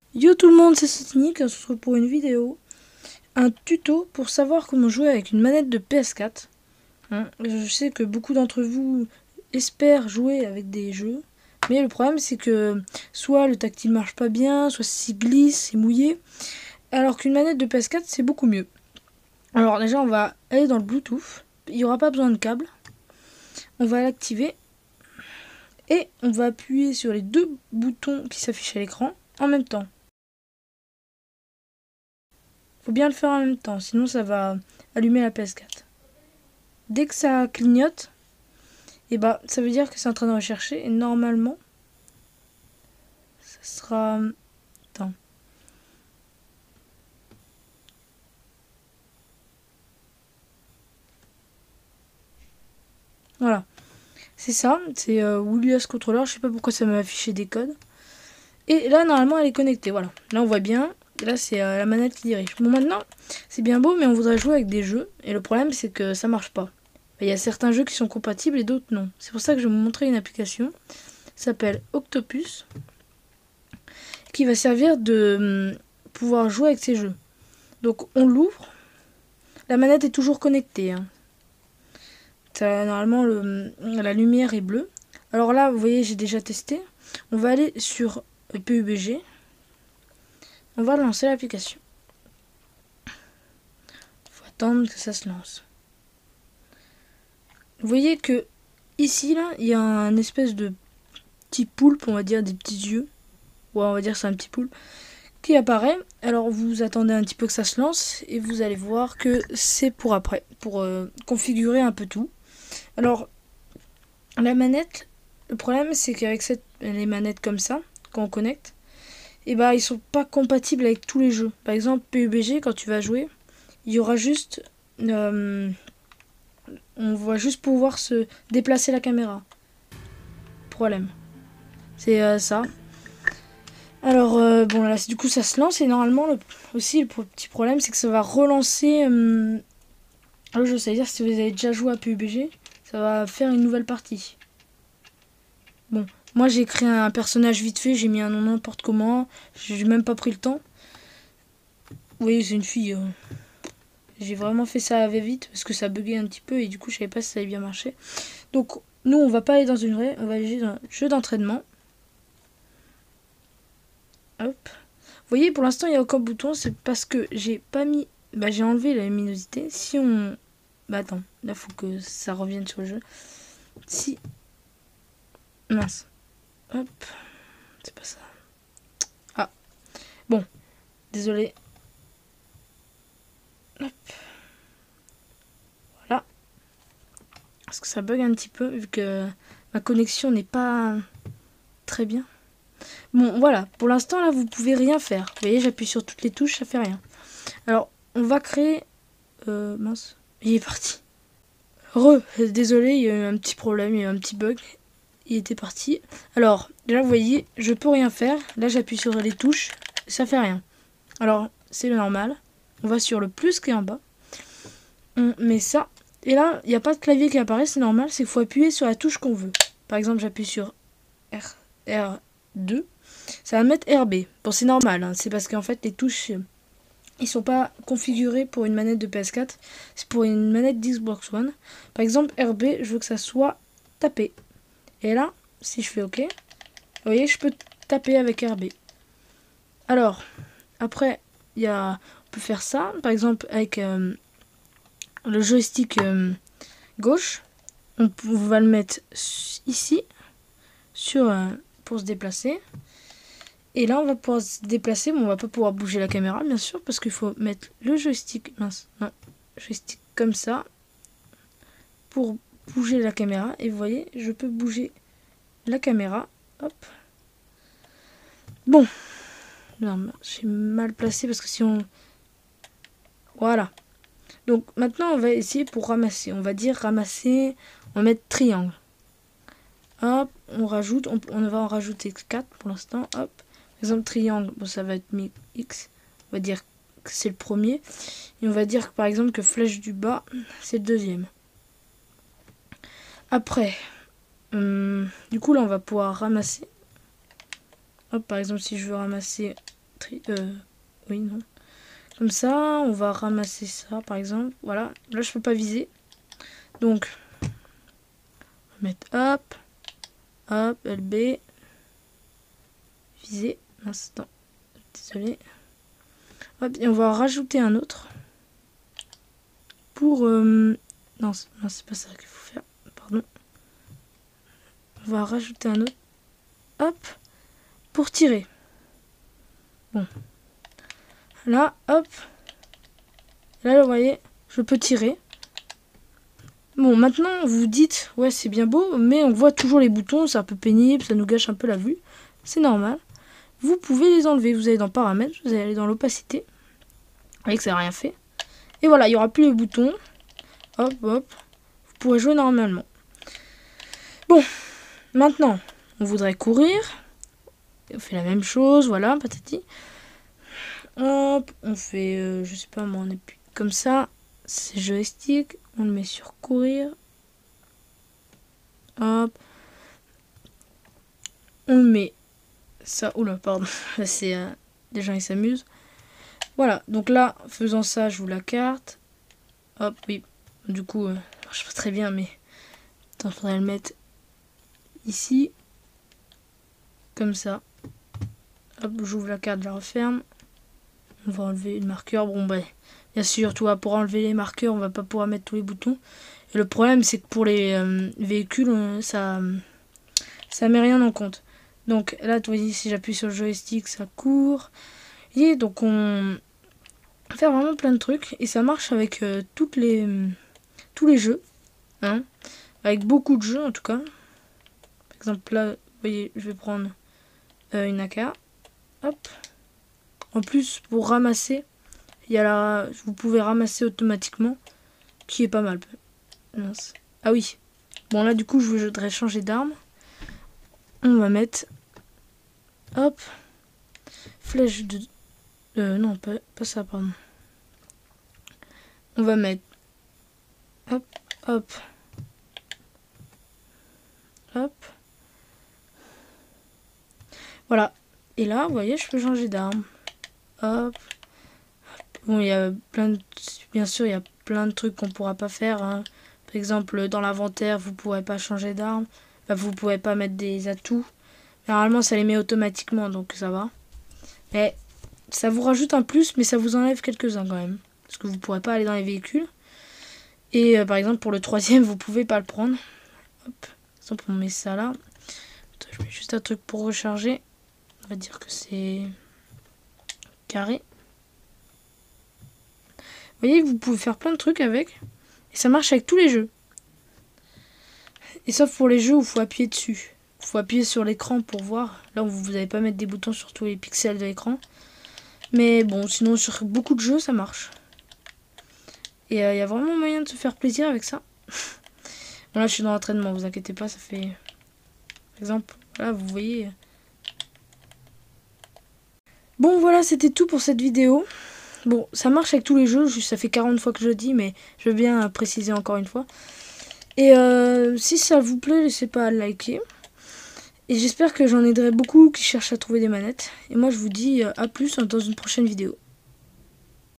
Yo tout le monde, c'est Sotnik, on se retrouve pour une vidéo. Un tuto pour savoir comment jouer avec une manette de PS4. Je sais que beaucoup d'entre vous espèrent jouer avec des jeux. Mais le problème c'est que soit le tactile marche pas bien, soit s'il glisse, c'est mouillé. Alors qu'une manette de PS4 c'est beaucoup mieux. Alors déjà on va aller dans le Bluetooth. Il n'y aura pas besoin de câble. On va l'activer. Et on va appuyer sur les deux boutons qui s'affichent à l'écran en même temps. Faut bien le faire en même temps, sinon ça va allumer la PS4. Dès que ça clignote, et bah ça veut dire que c'est en train de rechercher et normalement ça sera. Attends. Voilà. C'est ça, c'est Woolias Controller, je sais pas pourquoi ça m'a affiché des codes. Et là normalement elle est connectée, voilà. Là on voit bien, et là c'est la manette qui dirige. Bon maintenant, c'est bien beau mais on voudrait jouer avec des jeux et le problème c'est que ça marche pas. Il y a certains jeux qui sont compatibles et d'autres non. C'est pour ça que je vais vous montrer une application. Ça s'appelle Octopus. Qui va servir de pouvoir jouer avec ces jeux. Donc on l'ouvre. La manette est toujours connectée. Normalement la lumière est bleue. Alors là, vous voyez, j'ai déjà testé. On va aller sur PUBG. On va lancer l'application. Il faut attendre que ça se lance. Vous voyez que ici, là, il y a un espèce de petit poulpe, on va dire, des petits yeux. Ouais, on va dire que c'est un petit poulpe qui apparaît. Alors vous attendez un petit peu que ça se lance et vous allez voir que c'est pour après, pour configurer un peu tout. Alors la manette, le problème c'est qu'avec les manettes comme ça, quand on connecte, et bah ils sont pas compatibles avec tous les jeux. Par exemple PUBG, quand tu vas jouer, il y aura juste on va juste pouvoir se déplacer la caméra. Problème. C'est ça. Alors, bon, là, du coup, ça se lance et normalement, aussi, le petit problème, c'est que ça va relancer le jeu. C'est-à-dire, si vous avez déjà joué à PUBG, ça va faire une nouvelle partie. Bon, moi, j'ai créé un personnage vite fait, j'ai mis un nom n'importe comment, j'ai même pas pris le temps. Vous voyez, c'est une fille. J'ai vraiment fait ça vite parce que ça buguait un petit peu et du coup, je savais pas si ça allait bien marcher. Donc, nous, on va pas aller dans une vraie, on va aller dans un jeu d'entraînement. Hop. Vous voyez, pour l'instant, il n'y a aucun bouton. C'est parce que j'ai pas mis. Bah, j'ai enlevé la luminosité. Si on. Bah, attends. Là, faut que ça revienne sur le jeu. Si. Mince. Hop. C'est pas ça. Ah. Bon. Désolé. Hop. Voilà. Parce que ça bug un petit peu, vu que ma connexion n'est pas très bien. Bon, voilà. Pour l'instant, là, vous pouvez rien faire. Vous voyez, j'appuie sur toutes les touches, ça fait rien. Alors, on va créer. Mince. Il est parti. Désolé, il y a eu un petit problème, il y a eu un petit bug. Il était parti. Alors, là, vous voyez, je peux rien faire. Là, j'appuie sur les touches, ça fait rien. Alors, c'est le normal. On va sur le plus qui est en bas. On met ça. Et là, il n'y a pas de clavier qui apparaît, c'est normal. C'est qu'il faut appuyer sur la touche qu'on veut. Par exemple, j'appuie sur R2. Ça va mettre RB. Bon, c'est normal. Hein. C'est parce qu'en fait, les touches, ils sont pas configurés pour une manette de PS4. C'est pour une manette d'Xbox One. Par exemple, RB, je veux que ça soit tapé. Et là, si je fais OK, vous voyez, je peux taper avec RB. Alors, après, on peut faire ça. Par exemple, avec le joystick gauche, on va le mettre ici, pour se déplacer. Et là, on va pouvoir se déplacer, mais on va pas pouvoir bouger la caméra, bien sûr, parce qu'il faut mettre le joystick, joystick comme ça, pour bouger la caméra. Et vous voyez, je peux bouger la caméra. Hop. Bon. Non, j'ai mal placé parce que si on... Voilà. Donc maintenant, on va essayer pour ramasser. On va dire ramasser, on va mettre triangle. Hop, on rajoute, on va en rajouter 4 pour l'instant. Hop. Par exemple, triangle, bon, ça va être mis X. On va dire que c'est le premier. Et on va dire par exemple que flèche du bas, c'est le deuxième. Après, du coup là, on va pouvoir ramasser. Hop, par exemple, si je veux ramasser Oui, non. Comme ça, on va ramasser ça, par exemple. Voilà, là, je peux pas viser. Donc, on va mettre hop, hop, LB, viser. Instant, désolé. Hop, et on va rajouter un autre. Pour... non, c'est pas ça qu'il faut faire. Pardon. On va rajouter un autre. Hop, pour tirer. Bon. Là, hop. Là, vous voyez, je peux tirer. Bon, maintenant, vous vous dites, ouais, c'est bien beau, mais on voit toujours les boutons, c'est un peu pénible, ça nous gâche un peu la vue. C'est normal. Vous pouvez les enlever. Vous allez dans Paramètres, vous allez aller dans l'opacité. Vous voyez que ça n'a rien fait. Et voilà, il n'y aura plus les boutons. Hop, hop. Vous pourrez jouer normalement. Bon, maintenant, on voudrait courir. On fait la même chose, voilà, patati. Hop, on fait, je sais pas moi, on appuie comme ça. C'est joystick, on le met sur courir. Hop. On le met ça. Oula, pardon. C'est les gens ils s'amusent. Voilà, donc là, faisant ça, je vous la carte. Hop, oui. Du coup, ça marche pas très bien, mais il faudrait le mettre ici. Comme ça. Hop, j'ouvre la carte, je la referme. On va enlever le marqueur. Bon, bah, bien sûr, pour enlever les marqueurs, on va pas pouvoir mettre tous les boutons. Et le problème, c'est que pour les véhicules, ça met rien en compte. Donc là, vous voyez, si j'appuie sur le joystick, ça court. Et donc, on va faire vraiment plein de trucs. Et ça marche avec tous les jeux. Hein, avec beaucoup de jeux, en tout cas. Par exemple, là, vous voyez, je vais prendre une AK. Hop. En plus, pour ramasser, vous pouvez ramasser automatiquement, qui est pas mal. Mince. Ah oui. Bon, là, du coup, je voudrais changer d'arme. On va mettre... Hop. Flèche de... non, pas ça, pardon. On va mettre... Hop, hop. Hop. Voilà. Et là, vous voyez, je peux changer d'arme. Hop. Bon, il y a bien sûr, il y a plein de trucs qu'on pourra pas faire. Hein. Par exemple, dans l'inventaire, vous pourrez pas changer d'arme. Enfin, vous pourrez pas mettre des atouts. Normalement, ça les met automatiquement, donc ça va. Mais ça vous rajoute un plus, mais ça vous enlève quelques-uns quand même. Parce que vous pourrez pas aller dans les véhicules. Et par exemple, pour le troisième, vous pouvez pas le prendre. Hop. Par exemple, on met ça là. Attends, je mets juste un truc pour recharger. On va dire que c'est carré. Vous voyez, vous pouvez faire plein de trucs avec. Et ça marche avec tous les jeux. Et sauf pour les jeux où il faut appuyer dessus. Il faut appuyer sur l'écran pour voir. Là, vous n'allez pas mettre des boutons sur tous les pixels de l'écran. Mais bon, sinon, sur beaucoup de jeux, ça marche. Et il y a vraiment moyen de se faire plaisir avec ça. Bon, là, je suis dans l'entraînement, vous inquiétez pas, ça fait... Par exemple, là, vous voyez... Bon, voilà, c'était tout pour cette vidéo. Bon, ça marche avec tous les jeux, ça fait 40 fois que je le dis, mais je veux bien préciser encore une fois. Et si ça vous plaît, n'hésitez pas à liker. Et j'espère que j'en aiderai beaucoup qui cherchent à trouver des manettes. Et moi, je vous dis à plus dans une prochaine vidéo.